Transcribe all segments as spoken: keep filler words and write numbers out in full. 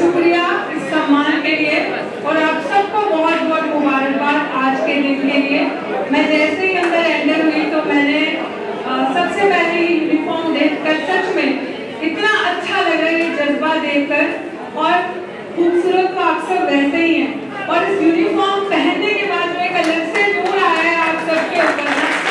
शुक्रिया इस सम्मान के लिए और आप सबको बहुत बहुत मुबारकबाद आज के दिन के लिए। मैं जैसे ही अंदर एंटर हुई तो मैंने आ, सबसे पहले यूनिफॉर्म देखकर सच में इतना अच्छा लगा, ये जज्बा देखकर। और खूबसूरत तो आप सब वैसे ही हैं और इस यूनिफॉर्म पहनने के बाद जो एक अलग से नूर आया है आप सबके ऊपर,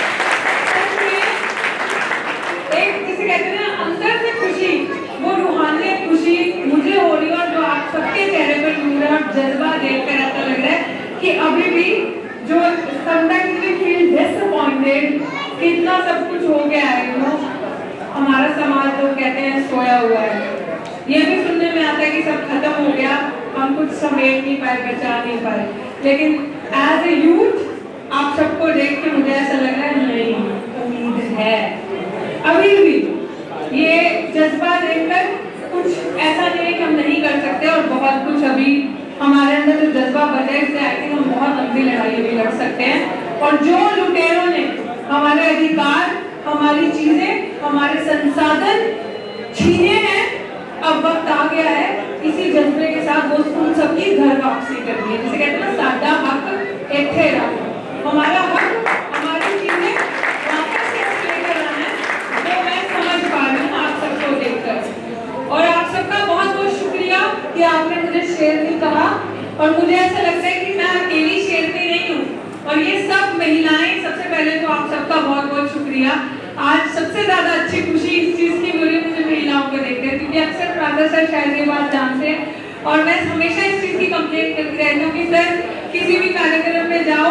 एक जिसे कहते हैं ना अंदर से खुशी, वो रूहानी खुशी मुझे हो रही है। और जो आप सबके चेहरे पर नूर है और जज्बा देखकर ऐसा लग रहा है कि अभी भी जो समटाइम्स वी फील डिसअपॉइंटेड कि इतना सब कुछ हो गया है, यू नो हमारा समाज तो कहते हैं सोया हुआ है। ये भी सुनने में आता है कि सब खत्म हो गया, हम कुछ समेट नहीं पाए, बचा नहीं पाए। लेकिन एज ए यूथ आप सबको देख के मुझे ऐसा लग रहा है नहीं, उम्मीद है अभी भी। ये जज्बा देखकर कुछ ऐसा नहीं है कि हम नहीं कर सकते और बहुत कुछ अभी हमारे अंदर जो जज्बा बचा है इससे आई थिंक हम बहुत लंबी लड़ाई भी लड़ सकते हैं। और जो लुटेरों ने हमारे अधिकार, हमारी चीजें, हमारे संसाधन छीने हैं, अब वक्त आ गया है इसी जज्बे के साथ वो उन सबकी घर वापसी करनी है। जिसे कहते हैं साडा हक इत्थे रहो, हमारा हक, हमारी चीजें वापस लेकर आना है। वो मैं समझ पा रही हूँ आप सबको देखकर। और आप सबका बहुत बहुत शुक्रिया कि आपने मुझे शेरनी कहा। और मुझे ऐसा लगता है कि मैं अकेली शेरनी नहीं हूँ और ये सब महिलाएं, सबसे पहले तो आप सबका बहुत बहुत शुक्रिया। आज सबसे ज्यादा अच्छी खुशी इस चीज की मिली मुझे महिलाओं को देखकर, क्योंकि अक्सर प्रातः सर शायद ये बात जानते हैं और मैं हमेशा इस चीज की कंप्लेंट करती रहती हूँ कि सर किसी भी कार्यक्रम में जाओ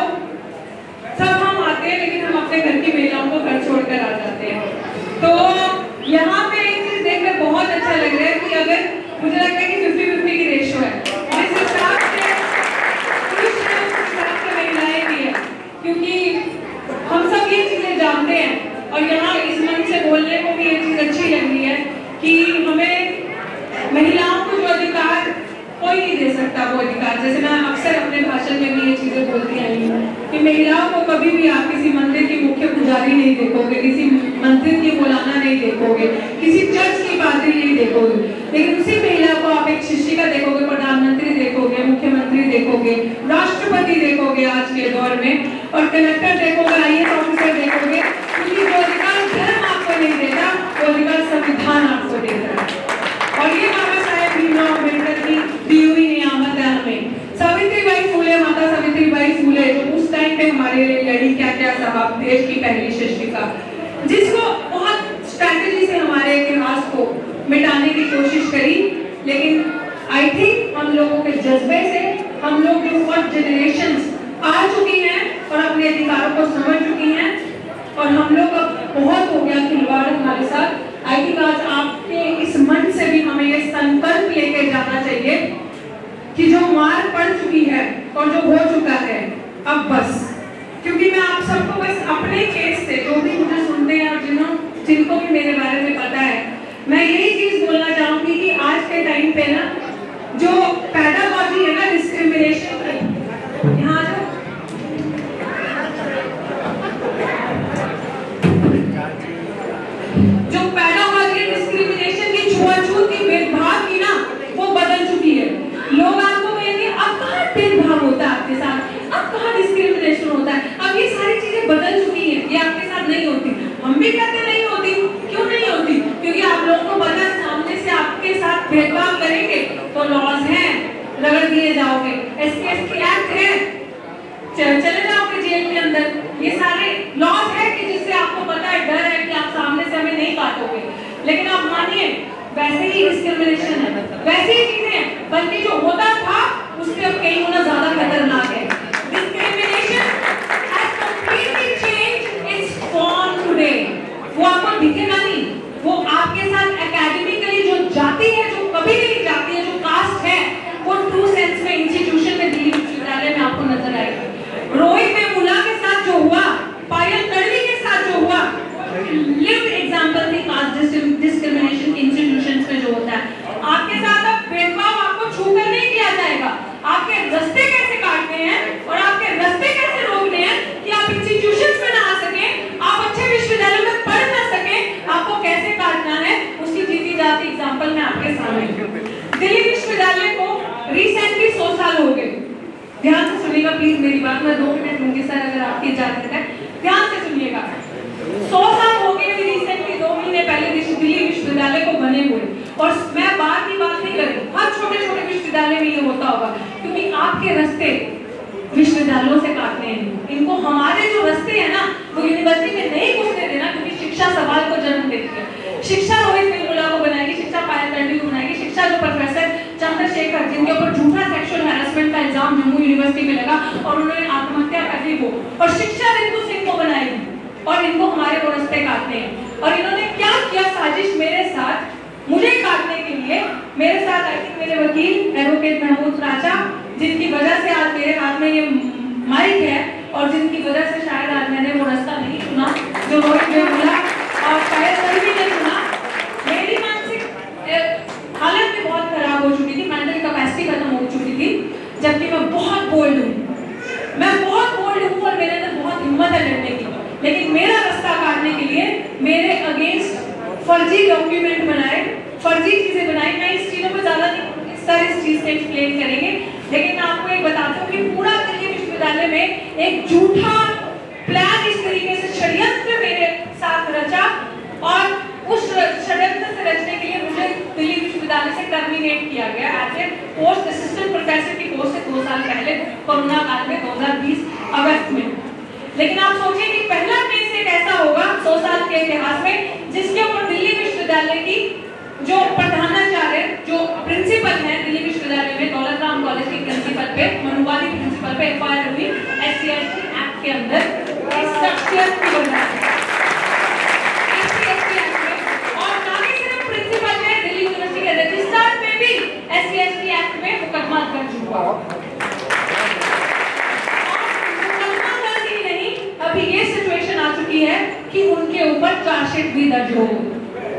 सब हम आते हैं लेकिन हम अपने घर की महिलाओं को घर छोड़कर आ जाते हैं। तो यहाँ पे एक चीज देखकर बहुत अच्छा लग रहा है कि अगर मुझे लगता है कि फिफ्टी फिफ्टी की रेशो है, जिस हिसाब से पुरुष है उस हिसाब से महिलाएं भी है, क्योंकि हम सब ये चीजें जानते हैं। और यहाँ इस मंच से बोलने को भी ये चीज अच्छी लग रही है कि हमें महिलाओं को जो अधिकार कोई नहीं दे सकता, वो अधिकार, जैसे मैं अक्सर अपने भाषण में भी ये चीजें बोलती आई हूँ कि महिलाओं को कभी भी आप किसी मंदिर की मुख्य पुजारी नहीं देखोगे, किसी मंदिर की मौलाना नहीं देखोगे, किसी चर्च की पादरी नहीं देखोगे, लेकिन उसी महिला को आप एक शिक्षिका देखोगे, प्रधानमंत्री देखोगे, मुख्यमंत्री देखोगे, राष्ट्रपति देखोगे आज के दौर में, और कलेक्टर देखोगे, आई ए एस ऑफिसर देखोगे, क्योंकि जो अधिकार धर्म आपको नहीं देता वो अधिकार संविधान आपको देता है। और ये बाबा साहेब भीमराव अम्बेडकर की दी हुई नियामत है हमें। सावित्रीबाई फुले, माता सावित्रीबाई फुले जो उस टाइम पे हमारे लिए लड़ी, क्या क्या साहब, देश की पहली शिक्षिका, जिसको बहुत स्ट्रैटेजी से हमारे इतिहास को मिटाने की कोशिश करी, लेकिन आई थिंक हम लोगों के जज्बे से हम लोग जो फर्स्ट जनरेशन आ चुकी हैं और अपने अधिकारों को समझ चुकी हैं और हम लोग अब बहुत हो गया खिलवाड़ हमारे साथ। आई थिंक आज आपके इस मन से भी हमें ये संकल्प लेके जाना चाहिए कि जो मार पड़ चुकी है और जो हो चुका है अब बस, क्योंकि मैं आप सबको बस अपने केस से जो भी मुझे सुनते हैं और जिन्हों जिनको भी मेरे बारे में पता है, मैं यही चीज बोलना चाहूंगी कि आज के टाइम पे ना जो पैडागॉजी है ना डिस्क्रिमिनेशन की, यहाँ जो जो पैडागॉजी डिस्क्रिमिनेशन की, छुआछूत की, भेदभाव की ना, वो बदल चुकी है। लोग आपको कहेंगे अब कहाँ भेदभाव होता है आपके साथ, अब कहाँ डिस्क्रिमिनेशन होता है, अब ये सारी चीजें बदल चुकी हैं, ये आपके साथ नहीं होती। हम भी कहते नहीं होती, क्यों नहीं होती? क्योंकि आप लोगों को पता है सामने से आपके साथ भेदभाव करेंगे तो लॉज हैं, रगड़ दिए जाओगे, S C S T act है, चले जाओगे जेल के अंदर, ये सारे लॉज है कि जिससे आपको पता है, डर है कि आप सामने से हमें नहीं काटोगे। लेकिन आप मानिए वैसे ही डिस्क्रिमिनेशन है, वैसे ही चीजें हैं, बल्कि जो होता था उससे अब कई गुना ज्यादा खतरनाक है। Discrimination has completely changed its form today. वो आपको दिखेगा नहीं, वो आपके साथ एकेडमिकली जो जाती है, जो कभी नहीं जाती है, जो कास्ट है, वो ट्रू सेंस में इंस्टीट्यूशन में दिल्ली विश्वविद्यालय में आपको नजर आएगा। रोहित वेमुला के साथ जो हुआ, पायल तड़वी के साथ जो हुआ, लिव्ड एग्जांपल थी कास्ट डिस्क्रिमिनेशन इंस्टीट्यूशंस में जो होता है। आपके साथ अब भेदभाव आपको छूकर नहीं किया जाएगा, आपके रास्ते कैसे काटने हैं और आपके रास्ते कैसे रोकने हैं कि आप इंस्टीट्यूशंस में ना आ सके, आप अच्छे विश्वविद्यालय में पढ़ ना सके, आपको कैसे काटना है उसकी जीती जाती एग्जांपल मैं आपके सामने। दिल्ली विश्वविद्यालय साल हो गए, ध्यान से सुनिएगा प्लीज मेरी बात, मैं दो मिनट लूंगी सर अगर आपकी इजाजत है, ध्यान से सुनिएगा। सौ साल हो गए अभी रिसेंटली दो महीने पहले दिल्ली विश्वविद्यालय को बने हुए, और मैं बात की बात नहीं कर रही, हर छोटे छोटे विश्वविद्यालय में ये होता होगा, क्योंकि आपके रास्ते विश्वविद्यालयों से काटने हैं। इनको हमारे जो रास्ते हैं ना वो यूनिवर्सिटी में नहीं घुसने देना, क्योंकि शिक्षा सवाल को जन्म देती है। शिक्षा रोहित वेमुला को बनाएगी, शिक्षा पायल तंडी को बनाएगी, शिक्षा जो प्रोफेसर चंद्रशेखर जिनके ऊपर झूठा सेक्सुअल हैरेसमेंट का इल्जाम जम्मू यूनिवर्सिटी में लगा और उन्होंने आत्महत्या कर ली वो, और शिक्षा रितु सिंह को बनाएगी, और इनको हमारे वो रास्ते काटने हैं। और इन्होंने क्या किया साजिश मेरे साथ, मुझे काटने के लिए। मेरे साथ आई थिंक मेरे वकील एडवोकेट महमूद राजा, जिनकी वजह से आज मेरे हाथ में ये माइक है और जिनकी वजह से शायद आज मैंने वो रास्ता नहीं सुना जो रोहित वेमुला और शायद सभी ने सुना। मेरी मानसिक हालत भी बहुत खराब हो चुकी थी, मेंटल कैपेसिटी खत्म हो चुकी थी, जबकि मैं बहुत बोल्ड हूँ, मैं बहुत बोल्ड हूँ और मेरे अंदर बहुत हिम्मत है लड़ने की। लेकिन मेरा रास्ता काटने के लिए मेरे अगेंस्ट फर्जी डॉक्यूमेंट बनाए, फर्जी चीजें बनाई। मैं इस चीजों पर ज्यादा नहीं, सर इस चीज से एक्सप्लेन करेंगे, लेकिन मैं आपको एक बताती हूँ कि पूरा दिल्ली विश्वविद्यालय में एक झूठा प्लान इस तरीके से षड्यंत्र मेरे साथ रचा, और उस षड्यंत्र से रचने के लिए मुझे दिल्ली विश्वविद्यालय से टर्मिनेट किया गया as a post assistant professor की पोस्ट से दो साल पहले कोरोना काल में दो हज़ार बीस अगस्त में। लेकिन आप सोचिए कि पहला केस एक ऐसा होगा सौ साल के इतिहास में जिसके ऊपर दिल्ली विश्वविद्यालय की जो प्रधानाचार्य जो प्रिंसिपल है दिल्ली विश्वविद्यालय में दौलत राम कॉलेज के प्रिंसिपल पे, मनुवादी प्रिंसिपल पे एफ आई आर हुई S C S T act के अंदर, इस शख्सियत की वजह से S C S T act में, और ना ही सिर्फ प्रिंसिपल में, दिल्ली यूनिवर्सिटी के रजिस्ट्रार में भी S C S T act में मुकदमा दर्ज हुआ। मुकदमा दर्ज ही नहीं, अभी ये सिचुएशन आ चुकी है कि उनके ऊपर चार्जशीट भी दर्ज हो गई।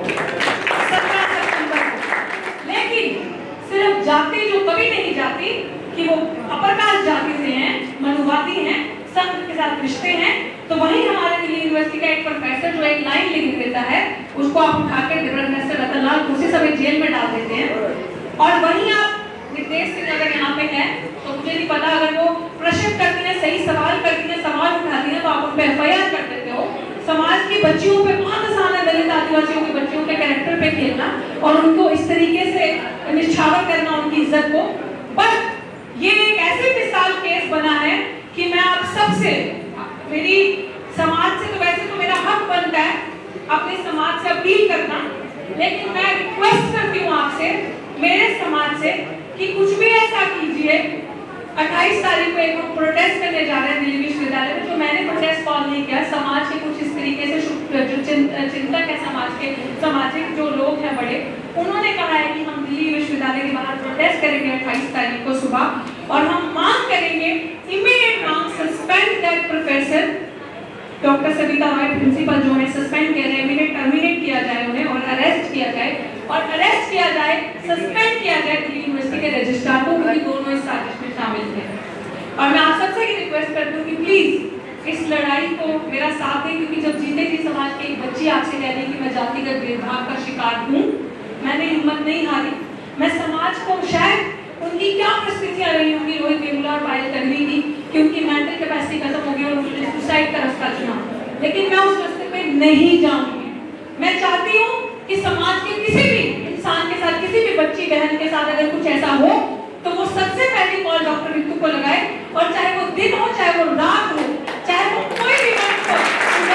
सिर्फ जाति जो कभी नहीं जाती कि वो अपर कास्ट जाति से हैं, मनुवादी हैं, संघ के साथ रिश्ते हैं, तो वहीं हमारे दिल्ली यूनिवर्सिटी का एक प्रोफेसर जो एक लाइन लिख देता है उसको आप उठाकर प्रोफेसर रतनलाल उसी समय जेल में डाल देते हैं। और वहीं आप नितेश सिंह अगर यहाँ पे है तो मुझे नहीं पता, अगर वो प्रश्न करती है, सही सवाल करती है, सवाल उठाती है, तो आप उन पर एफ आई आर कर देते हो। समाज की बच्चियों पे बहुत आसान है, दलित आदिवासियों की बच्चियों के कैरेक्टर पे खेलना और उनको इस तरीके से निछावर करना उनकी इज्जत को। पर ये एक ऐसे मिसाल केस बना है कि मैं आप सबसे, मेरी समाज से तो वैसे तो मेरा हक बनता है अपने समाज से अपील करना, लेकिन मैं रिक्वेस्ट करती हूँ आपसे, मेरे समाज से, कि कुछ भी ऐसा कीजिए। अट्ठाईस तारीख को एक लोग प्रोटेस्ट करने जा रहे हैं दिल्ली विश्वविद्यालय में, जो मैंने प्रोटेस्ट कॉल नहीं किया, समाज के कुछ इस तरीके से जो चिंतक है, समाज के सामाजिक जो लोग हैं बड़े, उन्होंने कहा है कि हम दिल्ली विश्वविद्यालय के बाहर प्रोटेस्ट करेंगे अट्ठाईस तारीख को सुबह, और हम मांग करेंगे इमीडिएट मांग suspend that professor doctor Savita Roy principal जो है सस्पेंड किया जाए, इमीडिएट टर्मिनेट किया जाए उन्हें, और अरेस्ट किया जाए, और अरेस्ट किया जाए, सस्पेंड किया जाए दिल्ली यूनिवर्सिटी के रजिस्ट्रार को, क्योंकि दोनों इस साजिश में शामिल थे। और मैं आप सबसे ये रिक्वेस्ट करती हूँ कि प्लीज इस लड़ाई को मेरा साथ दें, क्योंकि जब जीते जी समाज की एक बच्ची आपसे कह रही कि मैं जातिगत भेदभाव का शिकार हूँ, मैंने हिम्मत नहीं हारी। मैं समाज को, शायद उनकी क्या परिस्थितियां रही होंगी रोहित वेमुला और पायल तन्वी की, कि उनकी मेंटल कैपेसिटी खत्म हो गई और उन्होंने सुसाइड का रास्ता चुना, लेकिन मैं उस रास्ते पे नहीं जाऊंगी। मैं चाहती हूँ कि समाज के किसी भी इंसान के साथ, किसी भी बच्ची बहन के साथ अगर कुछ ऐसा हो तो वो सबसे पहली कॉल डॉक्टर रितु को लगाए, और चाहे वो दिन हो, चाहे वो रात हो, चाहे वो कोई भी वक्त हो,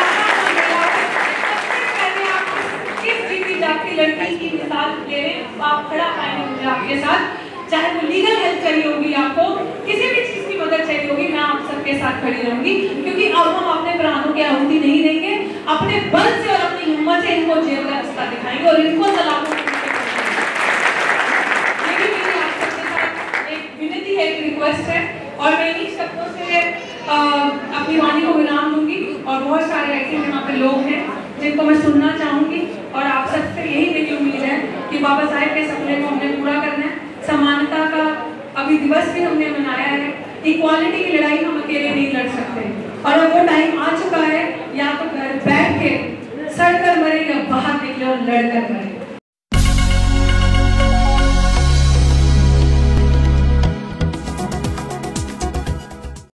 सबसे पहले आप इस जीती जागती लड़की की मिसाल ले रहे, आप खड़ा पाएंगे मुझे आपके साथ, चाहे वो लीगल हेल्प चाहिए होगी, आपको किसी भी चीज की मदद चाहिए होगी, मैं आप सबके साथ खड़ी रहूंगी, क्योंकि अब हम अपने प्राणों की आहुति नहीं देंगे, अपने बल से और अपनी हिम्मत से इनको जेल का रास्ता दिखाएंगे और इनको सलाखों एक रिक्वेस्ट है, और मैं इन्हीं शब्दों से अपनी वाणी को विराम दूंगी। और बहुत सारे ऐसे यहाँ पे लोग हैं जिनको मैं सुनना चाहूंगी, और आप सबसे यही मेरी उम्मीद है कि बाबा साहेब के सपने को हमने पूरा करना है। समानता का अभी दिवस भी हमने मनाया है, इक्वालिटी की लड़ाई हम अकेले नहीं लड़ सकते, और अब वो टाइम आ चुका है, या तो घर बैठ के सड़ कर मरे या बाहर निकले और लड़ कर मरे।